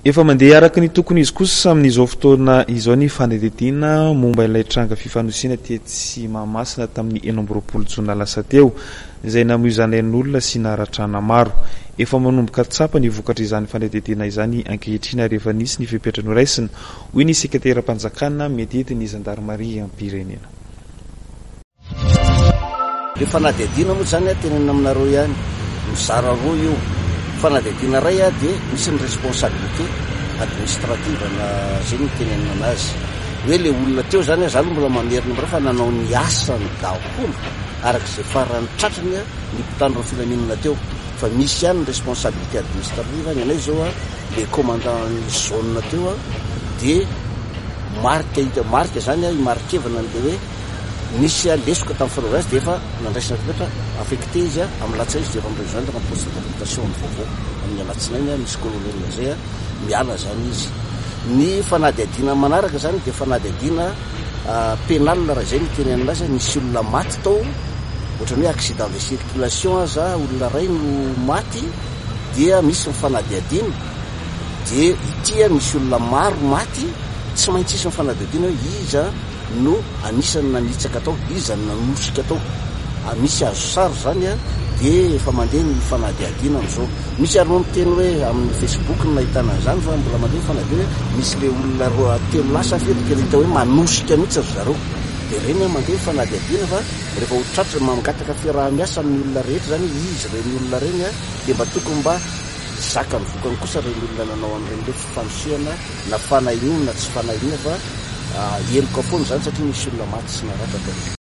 efa mandeha araka ny tokony izy kosa amin'izao fotoana izao ny fanadidina momba ilay tranga fifanosiana tetsy Mahamasina tamin'ny 16 jona lasa teo izay namoizan'olona sy naratrana maro. Efa manomboka tsapa ny vokatra izany fanadidina izany ankehitriny rehefa nisy ny fepetra noraisina hoy ny sekretera-panjakana medety ny zandarmaria am-pirenena. Le fanadidina moa zany tenenina aminareo ihany mizara roa io. Fanadidina ray dia misy ny responsabilité administrative na zay ny tenenina anazy hoe le olona teo zany zany mbola mamerina mra fa nanao ny asany daholo arak'izay farany tratrany ny mpitandro ny filaminana teo fa misy ihany ny responsabilité administrative ny anay zao le commandant zone teo dia marque zany imarkevana le hoe misy lesoka tamin'ny fanaovana azy dia efa nandraisina fepetra affecté izy amin'ny latsay izy dia efa mirejoindre amin'ny poste d'habitation ny vaovao amin'ny alatsinainy misy colonel zay miala zany izy. Ny fanadihadiana manaraka zany dia fanadihadiana pénal raha zay ny tenenina azy misy olona maty tao ohatrany hoe accident de circulation aza olona ray no maty dia misy mifanadihadiana dia ity misy olona maro maty tsy maintsy isy mifanadihadiana hoe iza no anisany nanitsaka tao iza nanosika tao misy azo sary zany dia efa mandeha ny fanadihadiana am'izao. Misy ary moa miteny hoe amin'ny Facebook no nahitana zany fa mbola mandeha fanadihadiana misy le olona roa telo lasa fetika hita hoe manosika mihitsy azo zareo dia reny mandeha fanadihadiana fa rehefa ho tratra mangataka fiaraha-miasa amin'ny olona rehetra zany izy reny olona reny dia mba tokony mba zaka ny vokany kosa reny olona nanao amin'ireny le fifanosiana na fanahiniana na tsy fanahiniana fa heloka foana zany satria misy olona maty sy naratra tao.